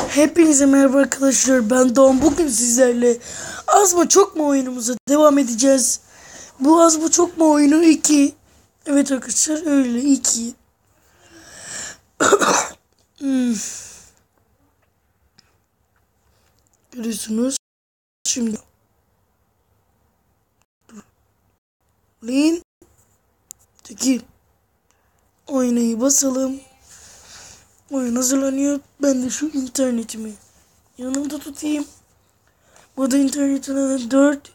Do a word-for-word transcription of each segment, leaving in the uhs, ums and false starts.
Hepinize merhaba arkadaşlar, ben Doğan. Bugün sizlerle az mı çok mu oyunumuza devam edeceğiz. Bu az mı çok mu oyunu iki. Evet arkadaşlar, öyle iki. hmm. Görüyorsunuz. Şimdi Lin Teki oynayı basalım. Oyun hazırlanıyor. Ben de şu internetimi yanımda tutayım. Bu da internetin dört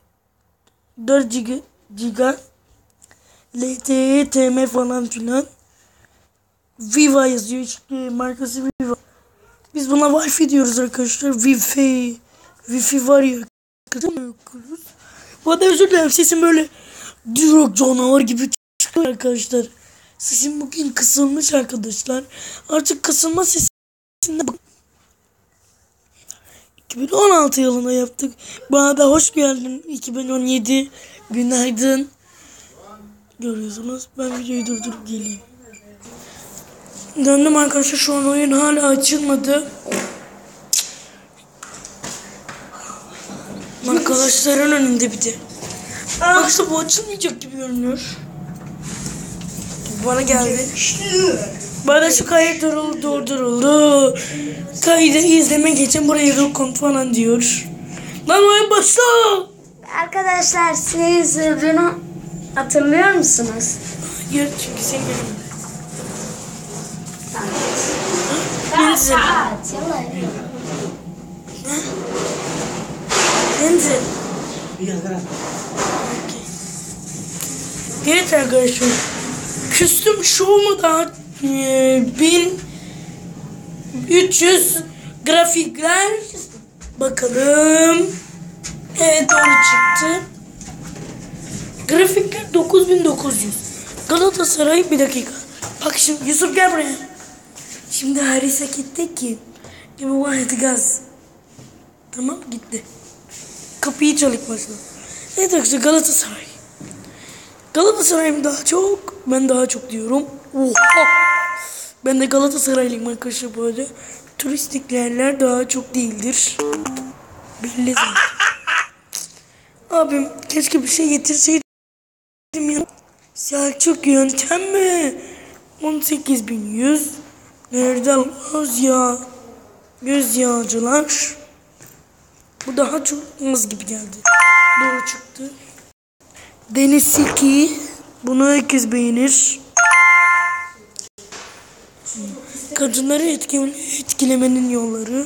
giga L T E, T M falan filan. Viva yazıyor, işte markası Viva. Biz buna Wi-Fi diyoruz arkadaşlar. Wi-Fi. Wi-Fi var ya. Bu arada özür dilerim, sesim böyle direkt canavar gibi çıkıyor arkadaşlar. Sesim bugün kısılmış arkadaşlar. Artık kısılma sesinde iki bin on altı yılında yaptık. Bana da hoş geldin. iki bin on yedi günaydın. Görüyorsunuz. Ben videoyu durdurup geleyim. Döndüm arkadaşlar. Şu an oyun hala açılmadı. Arkadaşların önünde bir de. Arkadaşlar bu açılmayacak gibi görünüyor. Bana geldi. Bana şu kayıt duruldu, durduruldu. Kaydı izleme geçin, buraya dokun falan diyor. Lan oyun başla. Arkadaşlar siz bunu hatırlıyor musunuz? Hayır, çünkü sen gelin. Denzel. Denzel. Evet arkadaşlar. Küstüm şovumda e, bin üç yüz grafikler. Bakalım. Evet, doğru çıktı. Grafikler dokuz bin dokuz yüz. Galatasaray, bir dakika. Bak şimdi Yusuf gel buraya. Şimdi Haris'e gitti ki. Gibi vardı gaz. Tamam, gitti. Kapıyı çalıp başladı. Evet arkadaşlar, Galatasaray. Galatasaray'ım daha çok. Ben daha çok diyorum. Oha. Ben de Galatasaraylıyım arkadaşlar bu arada. Turistik yerler daha çok değildir. Belli zaten. Abim keşke bir şey getirseydim ya. Selçuk yöntem mi? on sekiz bin yüz. Nerede almaz ya? Göz yağcılar. Bu daha çok az gibi geldi. Doğru çıktı. Deniz iki. Bunu herkes beğenir. Kadınları etkile etkilemenin yolları.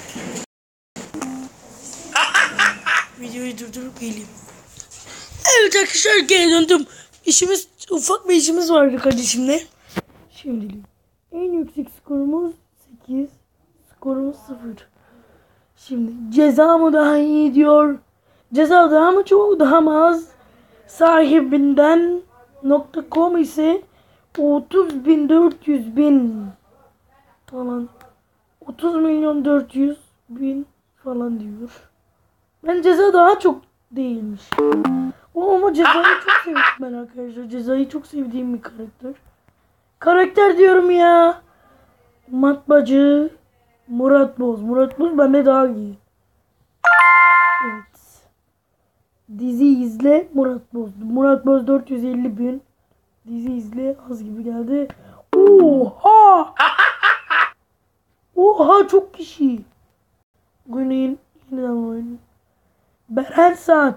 Videoyu durdurup geleyim. Evet arkadaşlar, geri döndüm. İşimiz, ufak bir işimiz vardı kardeşimle. Şimdilik. En yüksek skorumuz sekiz. Skorumuz sıfır. Şimdi ceza mı daha iyi diyor. Ceza daha mı çok, daha mı az? Sahibinden nokta com ise otuz bin dört yüz bin falan. otuz milyon dört yüz bin falan diyor. Ben ceza daha çok değilmiş. O ama cezayı çok sevdim ben arkadaşlar. Cezayı çok sevdiğim bir karakter. Karakter diyorum ya. Matbacı Murat Boz. Murat Boz bende daha iyi. Evet. Dizi izle Murat Boz. Murat Boz dört yüz elli bin. Dizi izle az gibi geldi. Oha! Oha, çok kişi. Güney'in yeniden oyunu. Beren Saat.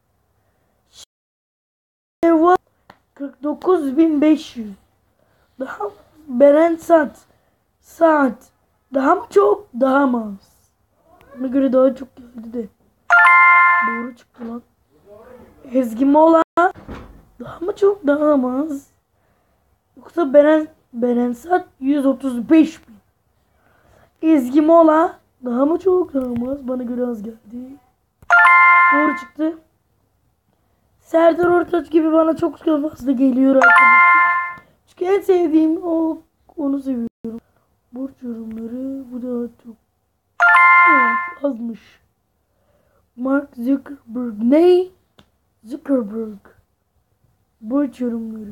Şeva kırk dokuz bin beş yüz. Daha Beren Saat. Saat. Daha mı çok, daha mı az? Ona göre daha çok geldi de. Doğru çıktı lan. Ezgi Mola. Daha mı çok, daha mı az? Yoksa Beren, Beren Saat yüz otuz beş bin. Ezgi Mola. Daha mı çok, daha mı az? Bana göre az geldi. Doğru çıktı. Serdar Ortaç gibi bana çok fazla geliyor arkadaşlar. Çünkü en sevdiğim o, onu seviyorum. Burç yorumları bu da çok, evet, azmış. Mark Zuckerberg ne? Zuckerberg. Burç yorumları.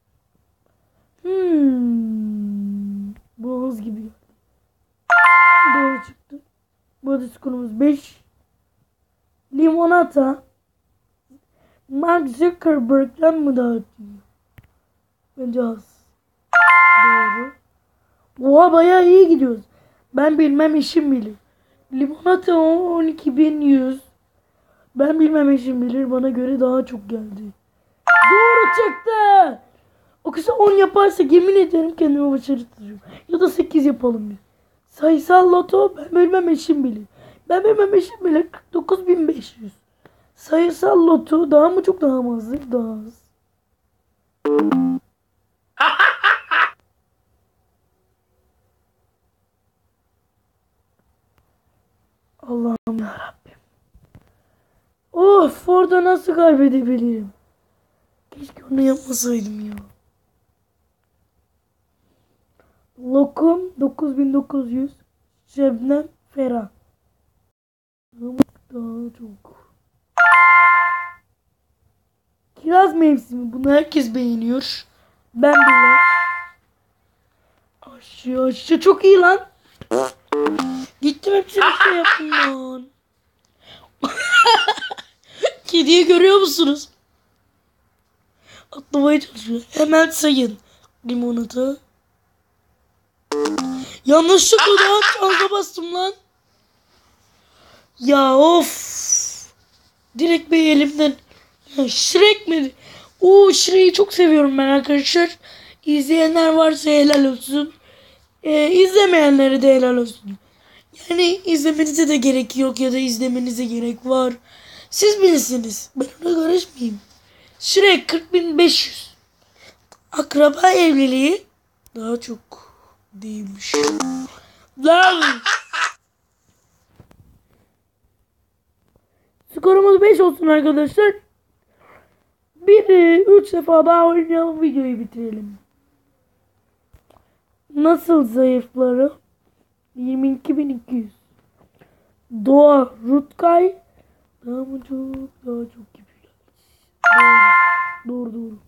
Hmm. Bu az gibi. doğru çıktı. Bu arada skorumuz beş. Limonata. Mark Zuckerberg'den mi dağıtıyor? Bence az. Doğru. Oha bayağı iyi gidiyoruz. Ben bilmem işim bilir. Limonata on iki bin yüz. Ben bilmem işim bilir. Bana göre daha çok geldi. Doğru çıktı. O kısa on yaparsa yemin ederim kendime başarı tutuyorum. Ya da sekiz yapalım bir. Sayısal loto ben bilmem işim bilir. Ben bilmem işim bilir kırk dokuz bin beş yüz. Sayısal loto daha mı çok daha mı azdır? Daha az. Allah'ım yarabbim. Of orada nasıl kaybedebilirim? Keşke onu yapmasaydım ya. Lokum dokuz bin dokuz yüz. Şebnem Ferah. Daha çok. Kiraz mevsimi. Bunu herkes beğeniyor. Ben bile. Aşçı aşçı çok iyi lan. Gittim hepsini şey yaptım lan. Kediyi görüyor musunuz? Atlamaya çalışıyor. Hemen sayın. Limonata. Yanlışlıkla daha fazla bastım lan. Ya of. Direkt bir elimden. Ya Shrek mi? Oo Shrek'i çok seviyorum ben arkadaşlar. İzleyenler varsa helal olsun. Ee, izlemeyenlere de helal olsun. Yani izlemenize de gerek yok ya da izlemenize gerek var. Siz bilirsiniz. Ben ona karışmayayım. Shrek kırk bin beş yüz. Akraba evliliği daha çok değilmiş. Lan. Skorumuz beş olsun arkadaşlar. Bir üç defa daha oynayalım, videoyu bitirelim. Nasıl zayıfları? yirmi iki bin iki yüz. Doğa Rutkay daha mı çok daha çok gibi. Doğru. Doğru doğru.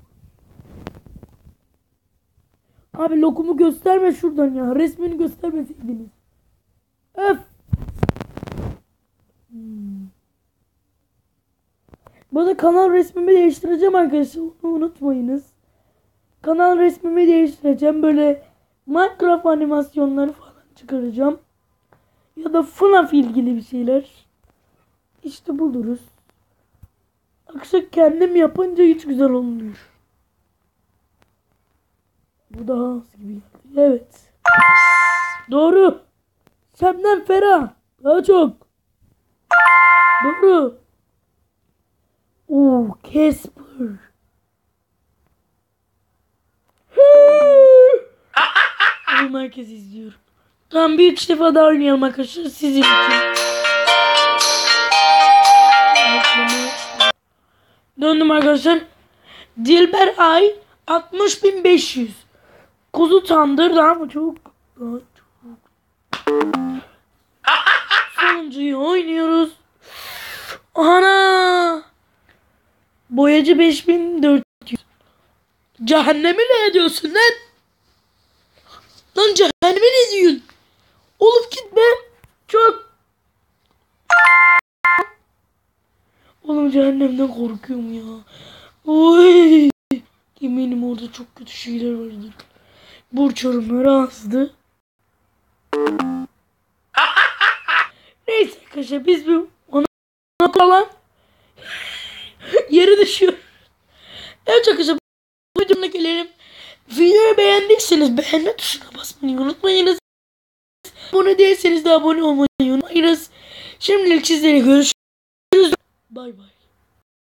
Abi lokumu gösterme şuradan ya. Resmini göstermeseydiniz. Öf. Hmm. Bu arada kanal resmimi değiştireceğim arkadaşlar. Onu unutmayınız. Kanal resmimi değiştireceğim. Böyle Minecraft animasyonları falan çıkaracağım. Ya da F NAF ilgili bir şeyler. İşte buluruz. Akşam kendim yapınca hiç güzel olmuyor. Bu daha az gibi geldi. Evet. Doğru. Şebnem Ferah. Daha çok. Doğru. Oo, Casper. Bunu herkes izliyor. Tamam bir üç defa daha oynayalım arkadaşlar sizin için. Döndüm arkadaşlar. Dilber Ay altmış bin beş yüz. Kuzu Tandır daha mı çok? Daha çok. Sonuncuyu oynuyoruz. Ana! Boyacı beş bin dört yüz. Cehennemi ne ediyorsun lan? Lan cehennemi ne diyorsun? Oğlum gitme. Çok. Oğlum cehennemden korkuyorum ya. Oy. Eminim orada çok kötü şeyler vardır. Burç yorumları azdı. Neyse arkadaşlar biz bir ona falan yere düşüyor. Evet arkadaşlar bu videomda gelelim. Videoyu beğendiyseniz beğenme tuşuna basmayı unutmayınız. Abone değilseniz de abone olmayı unutmayınız. Şimdilik sizlere görüşürüz. Bay bay.